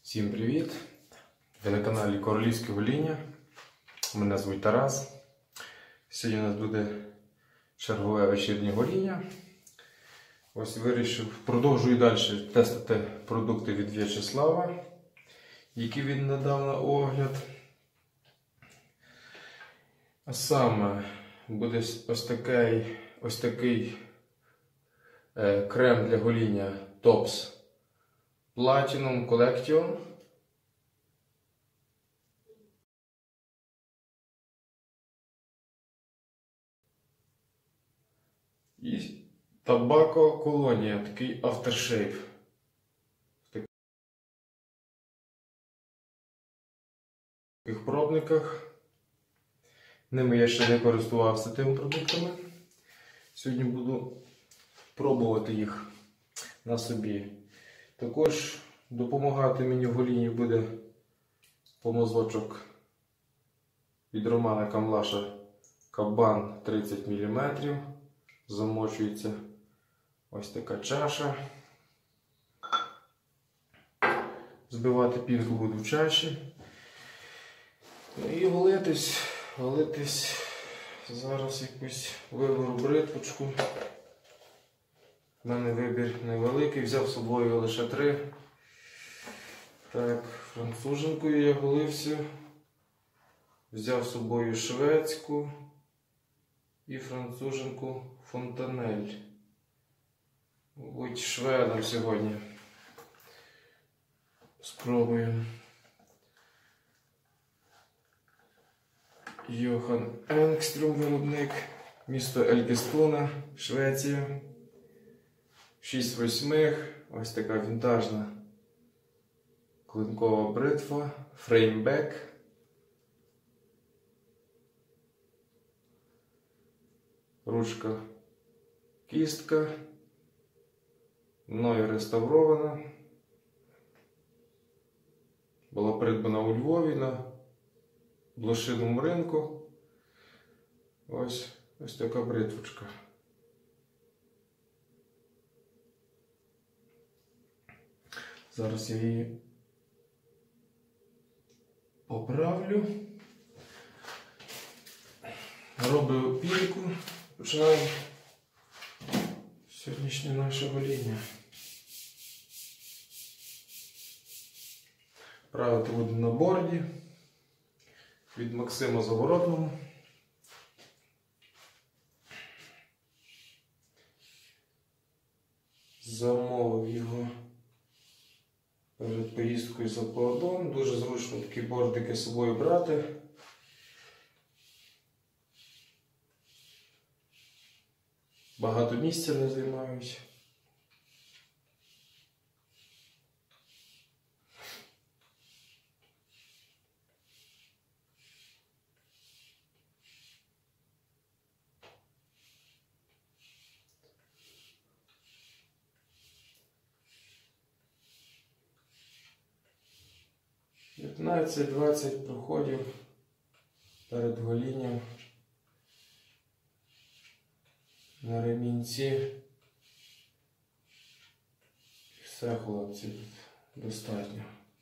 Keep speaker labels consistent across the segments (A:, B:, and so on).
A: Всім привіт! Ви на каналі Королівське гоління. Мене звуть Тарас. Сьогодні у нас буде чергове вечірнє гоління. Ось вирішив, продовжую далі тестити продукти від В'ячеслава, які він надав на огляд. А саме буде ось такий крем для гоління Tops Platinum Collection. І Табако Колонія, такий aftershave. В таких пробниках. Ними я ще не користувався тими продуктами. Сьогодні буду пробувати їх на собі. Також допомагати мені в голінні буде помазочок від Романа Камлаша Кабан 30 мм. Замочується ось така чаша. Збивати пінку буду в чаші. І голитись. Зараз якусь виберу бритвочку. У мене вибір невеликий, взяв з собою лише 3. Так, француженкою я голився. Взяв з собою шведську і француженку Фонтанель. Будь шведом сьогодні. Спробую. Йохан Енгстрюм, виробник, місто Елькестона, Швеція. 6/8, ось така вінтажна клинкова бритва, фреймбек. Ручка кістка, мною реставрована. Була придбана у Львові на блошиному ринку. Ось така бритвочка. Зараз я її поправлю. Роблю пінку. Починаємо сьогоднішнє наше гоління. Правити буду на борді від Максима Заворотного. Замовив його перед поїздкою за кордон. Дуже зручно такі бордики з собою брати. Багато місця не займають. – 15-20 проходів перед голінням на ремінці. Все, хлопці, достатньо.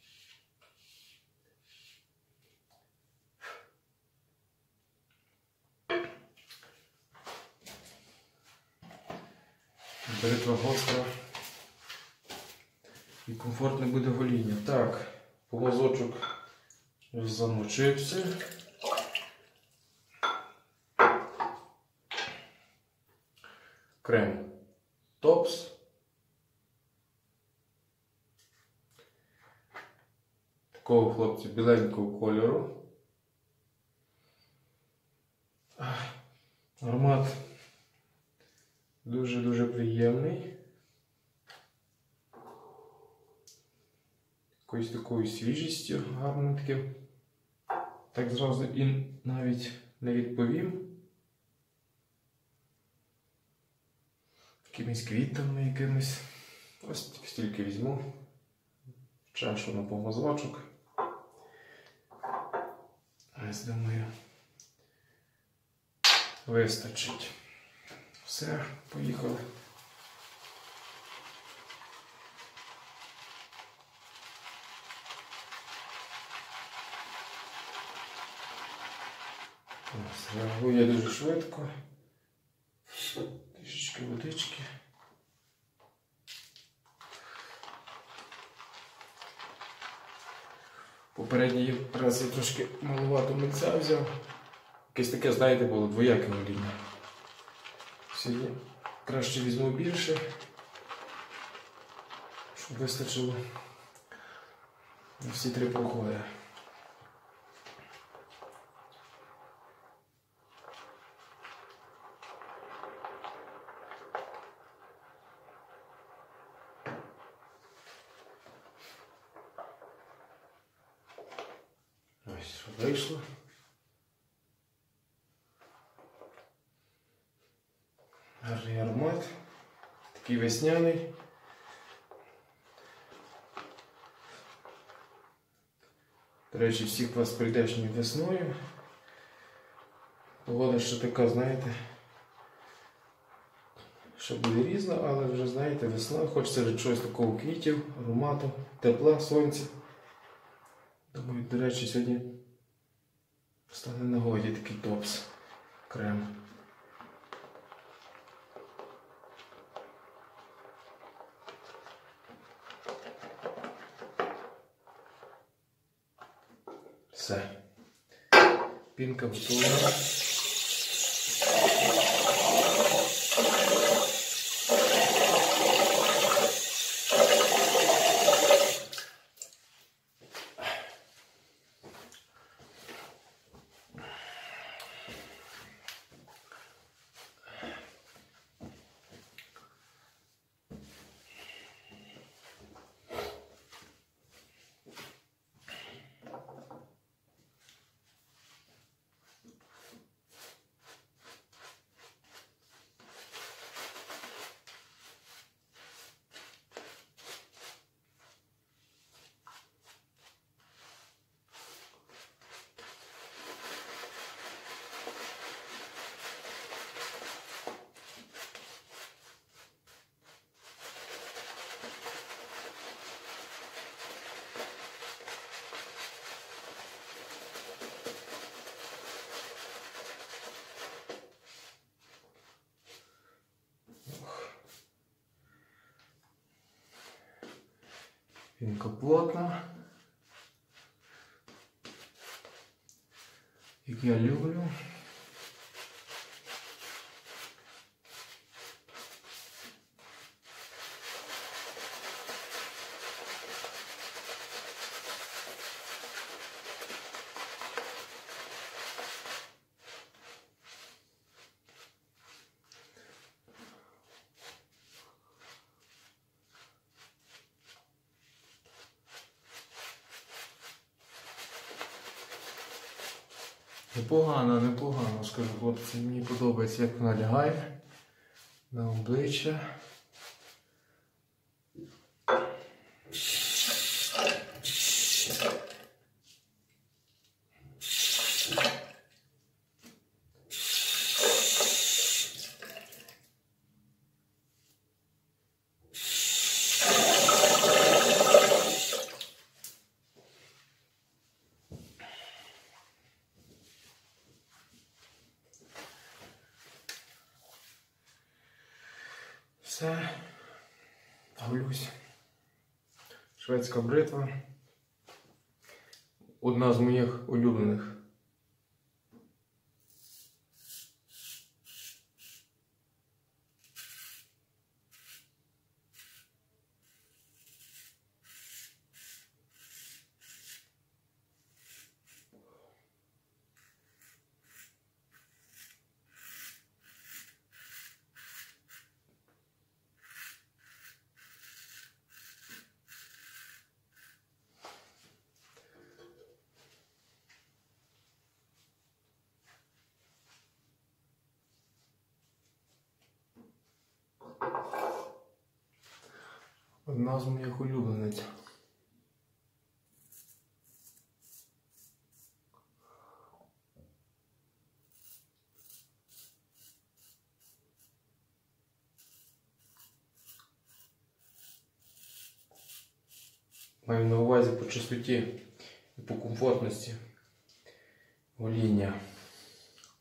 A: Бритва гостра і комфортне буде гоління. Так, помазочок замочився. Крем Tops. Такого, хлопці, біленького кольору. Аромат дуже-дуже приємний. Якоюсь такою свіжістю, гарним таким. Так зразу і навіть не відповім. Якимись квітами якимись. Ось стільки візьму. Чашу на помазочок. Ось, думаю, вистачить. Все, поїхали. Реагує дуже швидко. Трішечки водички. Попередній раз я трошки малувато митця взяв. Якесь таке, знаєте, було двояке гоління. Сьогодні краще візьму більше, щоб вистачило на всі 3 проходи. Ось, що вийшло. Гарний аромат, такий весняний. До речі, всіх вас з прийдешньою весною. Погода ще така, знаєте, що буде різна, але вже, знаєте, весна. Хочеться вже чогось такого квітів, аромату, тепла, сонця. Думаю, до речі, сьогодні стане на нагоді такий топс, крем. Все. Пінка готова. Пінка плотна, як я люблю. Непогано, непогано, скажу хлопці, мені подобається, як вона лягає на обличчя. Все, гулюсь. Шведська бритва. Одна з моїх улюблених. Одна з моїх улюблениць. Маю на увазі по чистоті і по комфортності гоління.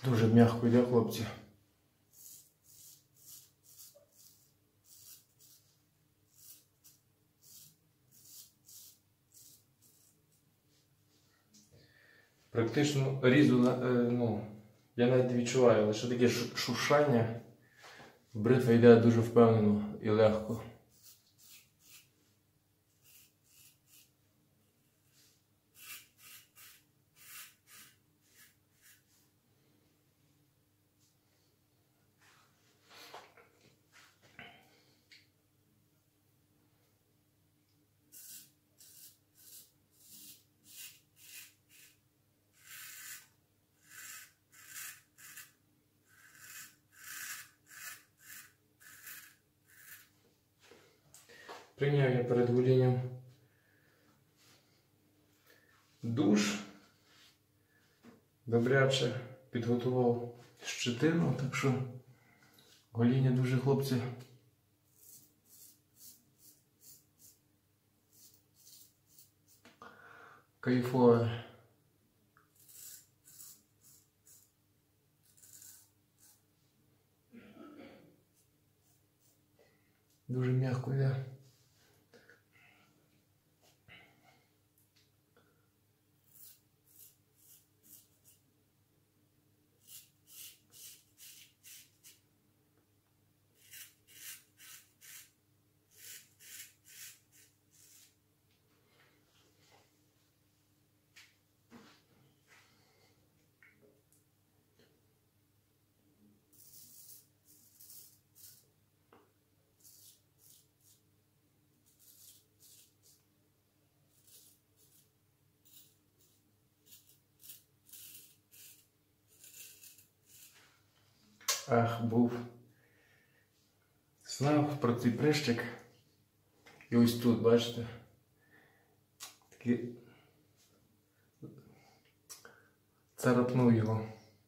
A: Дуже м'яко йде, хлопці. Практично різу, я навіть не відчуваю, лише таке шуршання. Бритва йде дуже впевнено і легко. Прийняв я перед голінням душ, добряче підготував щетину, так що гоління дуже, хлопці, кайфове. Дуже м'яко йде. Ах, знав про цей прищик. І ось тут, бачите, такий царапнув його.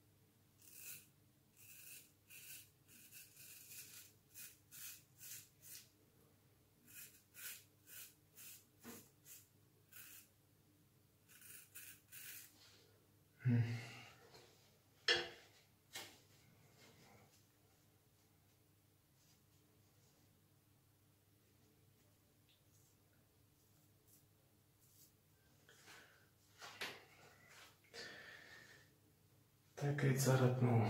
A: Такий царапнув.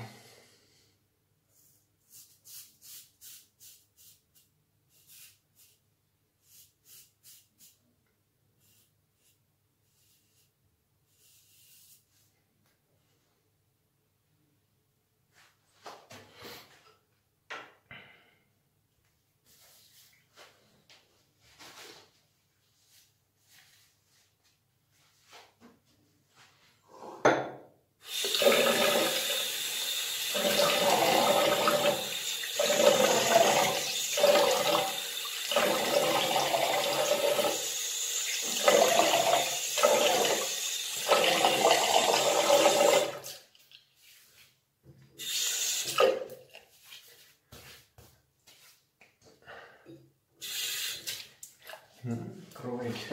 A: Кровить.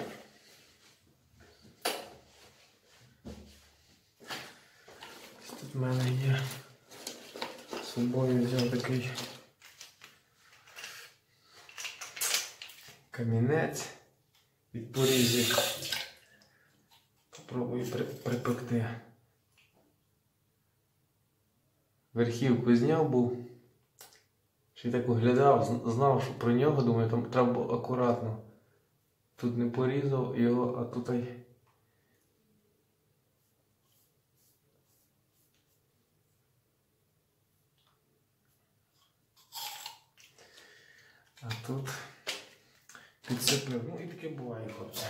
A: Тут в мене є, з собою взяв такий камінець від порізів. Попробую припекти. Верхівку зняв був, ще й так оглядав, знав, що про нього, думаю, там треба було акуратно. Тут не порізав його, а тут й... А тут підсипив. Ну і таке буває, хлопці.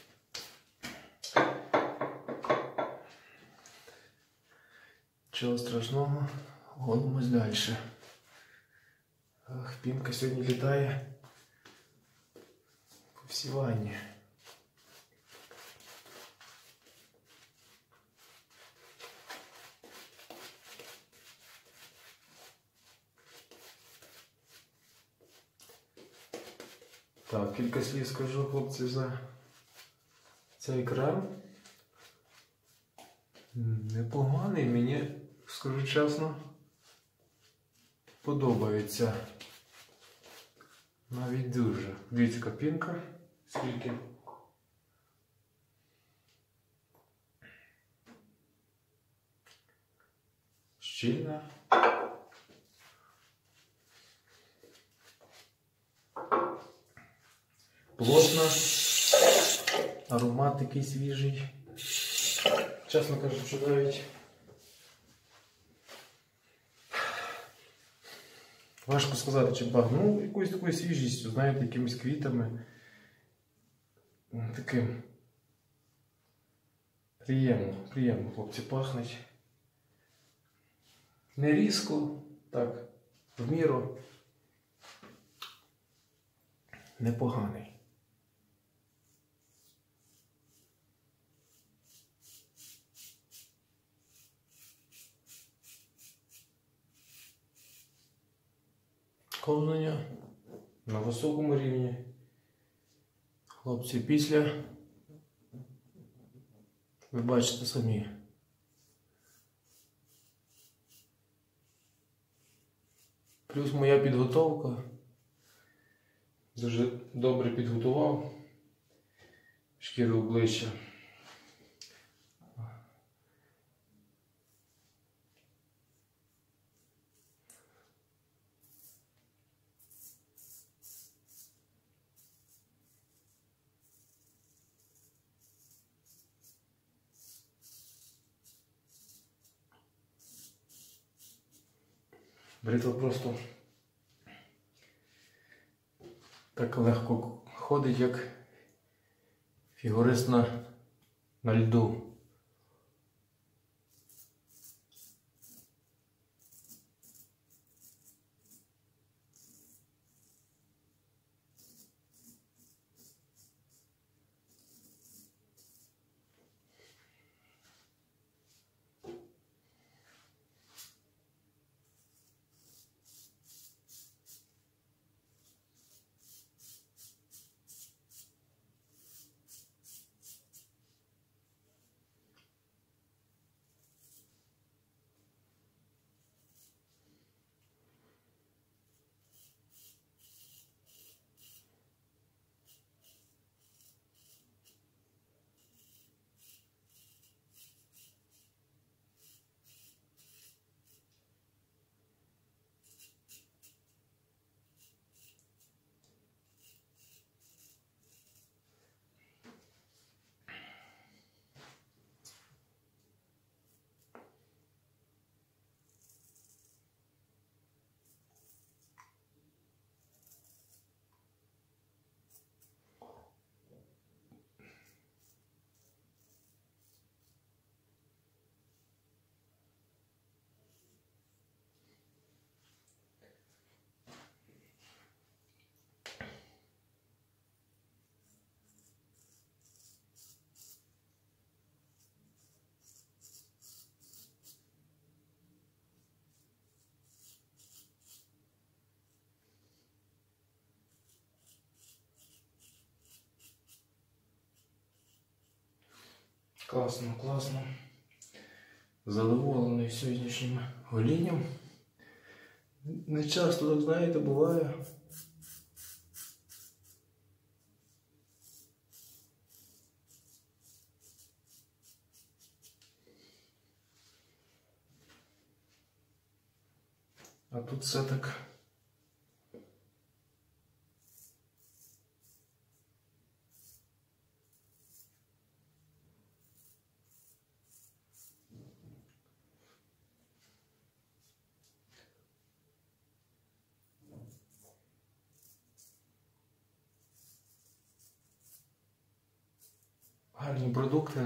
A: Чого страшного, голимось далі. Ах, пінка сьогодні літає по всій ванні. Так, кілька слів скажу, хлопці, за цей крем. Непоганий, мені скажу чесно, подобається. Навіть дуже. Дивіться, копінка. Скільки? Щільна. Плотна. Аромат такий свіжий. Чесно кажучи, навіть важко сказати, чи багну якоюсь такою свіжістю, знаєте, якимись квітами. Таким приємно, хлопці, пахнуть. Не різко, так, в міру. Непоганий. Ковнення на високому рівні. Хлопці, після, ви бачите самі. Плюс моя підготовка. Дуже добре підготував шкіру обличчя. Бритва просто так легко ходить, як фігурист на льду. Класно, класно. Задоволений сьогоднішнім голінням. Не часто, так знаєте, буває. А тут все так. Гарні продукти.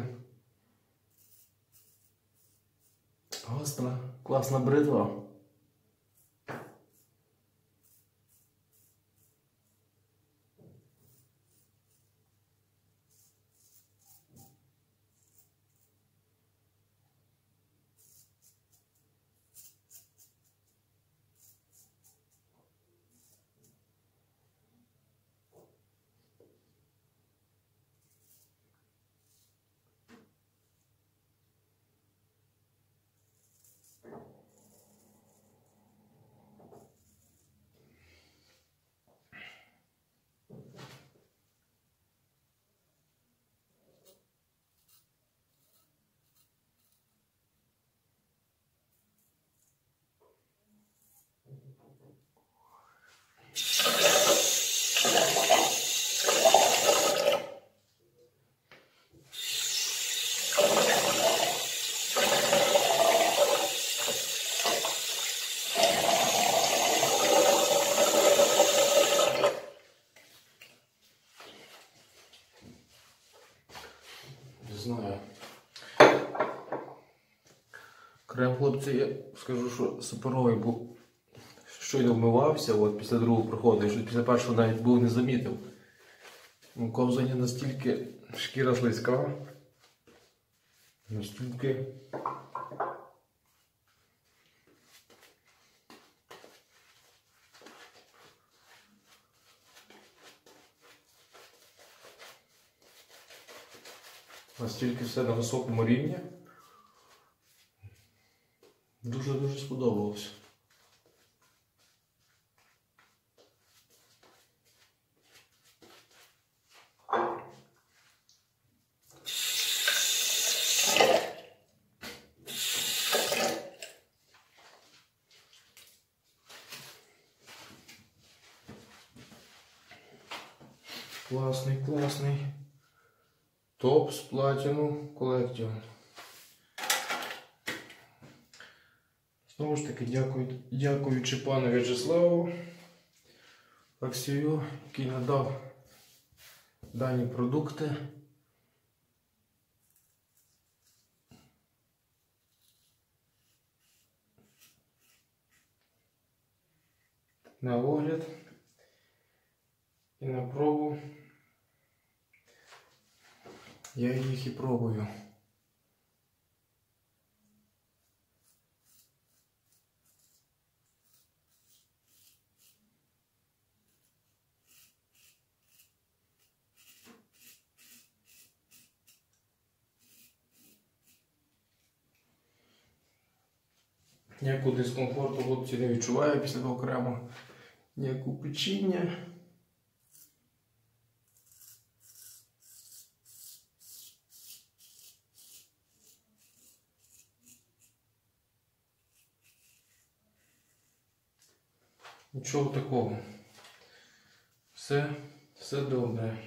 A: Гостра, класна бритва. Не знаю. Крем, хлопці, я скажу, що суперовий був. Щойно вмивався, от після другого проходу, і що після першого навіть був не замітив. У ковзані настільки шкіра слизька, настільки все на високому рівні. Дуже-дуже сподобалося. Класний. Топс Platinum Collection. Знову ж таки, дякуючи пану В'ячеславу Аксію, який надав дані продукти. На огляд і на пробу. Я їх і пробую. Ніякого дискомфорту хлопці не відчуваю після того крему, ніякого печіння. Нічого такого. Все добре.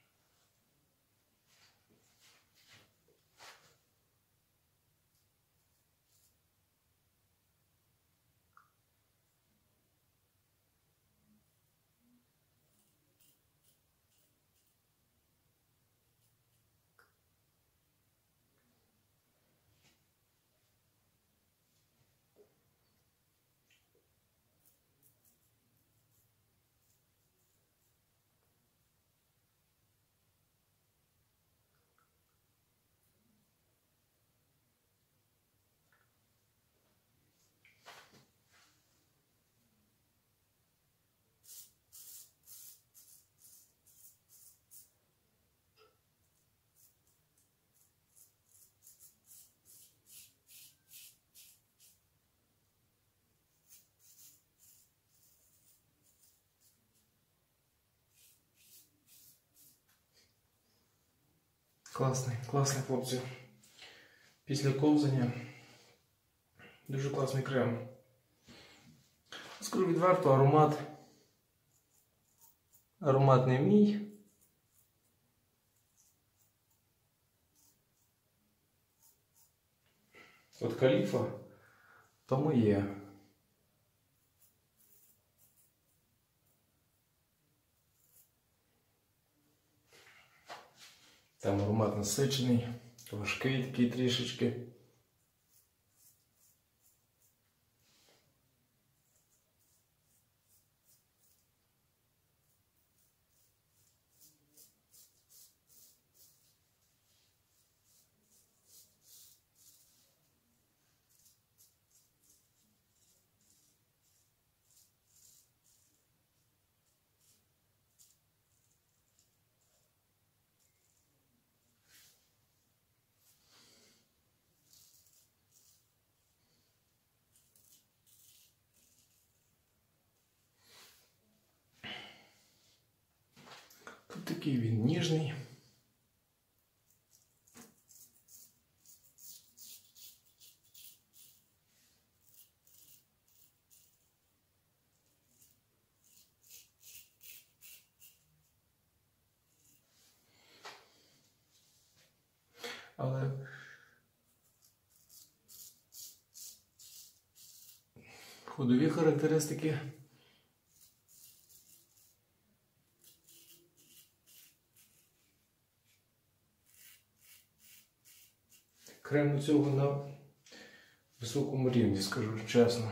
A: Класний, хлопці. Після ковзання дуже класний крем. Скажу відверто, аромат не мій. От Каліфа то моє. Там аромат насичений, важкий такий трішечки. Тут такий він ніжний. Але ходові характеристики крему цього на високому рівні, скажу чесно.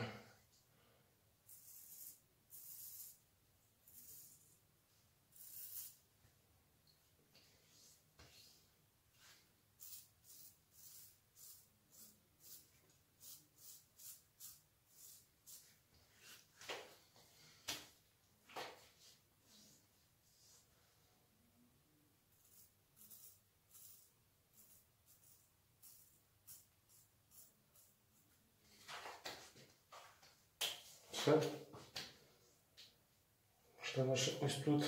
A: Все. Що наше ось тут.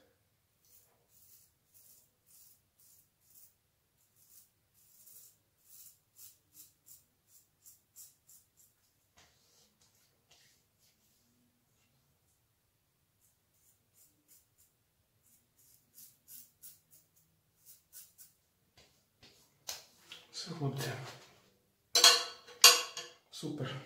A: Все, хлопці. Супер.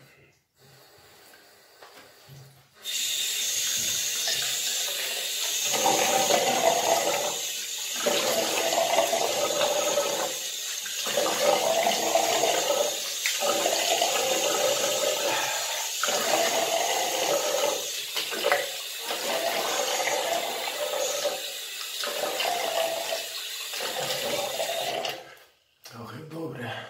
A: Ох, як добре.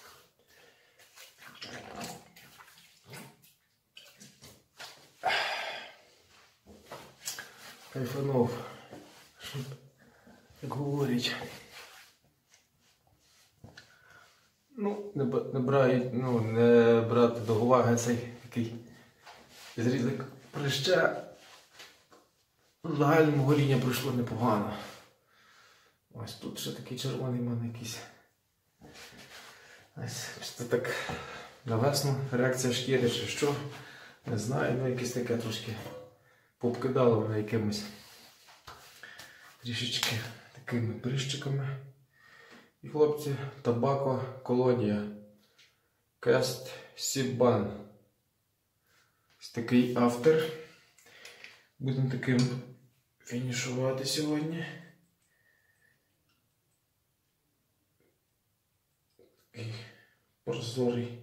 A: Кайфанув, як говорять. Ну, не брати до уваги цей такий зрізок прища. В загальному гоління пройшло непогано. Ось тут ще такий червоний в мене якийсь. Ось це так на весну реакція шкіри чи що. Не знаю, ну якесь таке трошки пообкидало мене якимось трішечки такими прищиками. І, хлопці, табако колонія. Кест Сібан. Ось такий автор. Будемо таким фінішувати сьогодні. Такий прозорий.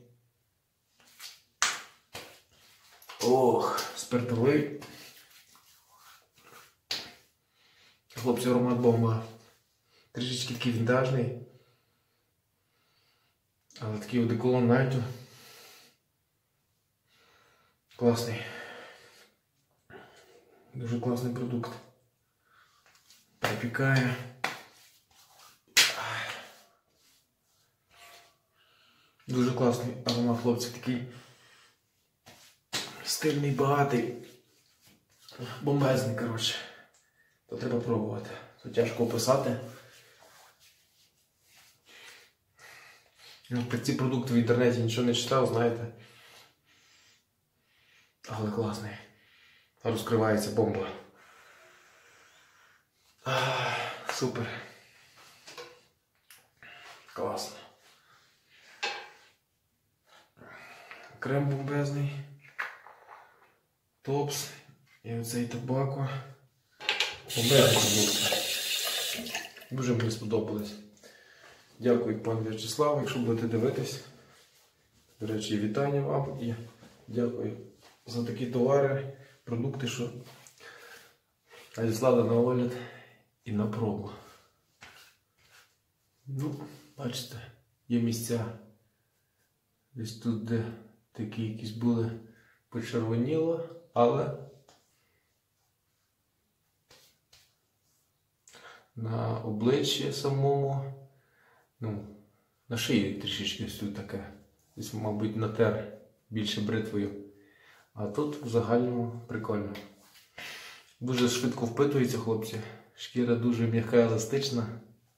A: Ох, спиртовий. Хлопці, аромат бомба. Трішечки такий вінтажний. Але такий одеколон Найту. Класний. Дуже класний продукт. Припікає. Дуже класний аромат, хлопці, такий стильний, багатий. Бомбезний, коротше. То треба пробувати. Це тяжко описати. Про ці продукти в інтернеті нічого не читав, знаєте. Але класний. Розкривається бомба. Супер. Класно. Крем бомбезний. Топс. І оцей табако. Бомбезний продукт. Дуже мені сподобалось. Дякую, пан В'ячеслав, якщо будете дивитись. До речі, вітання вам і дякую за такі товари, продукти, що надіслали на огляд і на пробу. Ну, бачите, є місця. Десь тут, де такі якісь були, почервоніло, але на обличчі самому, ну, на шиї трішечки ось тут таке. Десь, мабуть, натер більше бритвою. А тут в загальному прикольно. Дуже швидко впитується, хлопці. Шкіра дуже м'яка, еластична.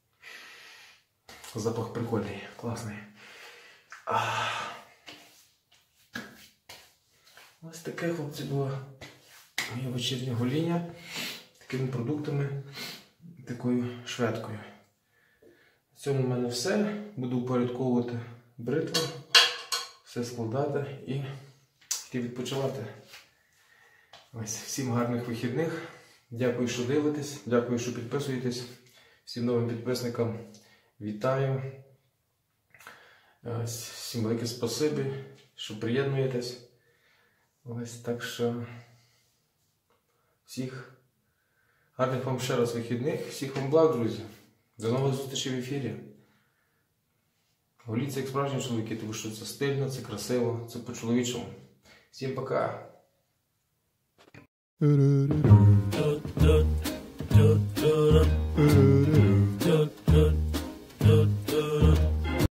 A: Запах прикольний, класний. Ось таке, хлопці, було моє вечірнє гоління такими продуктами, такою шведкою. цьому в мене все. Буду упорядковувати бритву, все складати і йти відпочивати. Ось, всім гарних вихідних. Дякую, що дивитесь, дякую, що підписуєтесь. Всім новим підписникам вітаю. Ось, всім велике спасибі, що приєднуєтесь. Ось, так що всіх гарних вам ще раз вихідних, всіх вам благ, друзі. До нових зустрічей в ефірі. Голіться як справжні чоловіки, тому що це стильно, це красиво, це по-чоловічому. Всім пока!
B: Do do do do do do do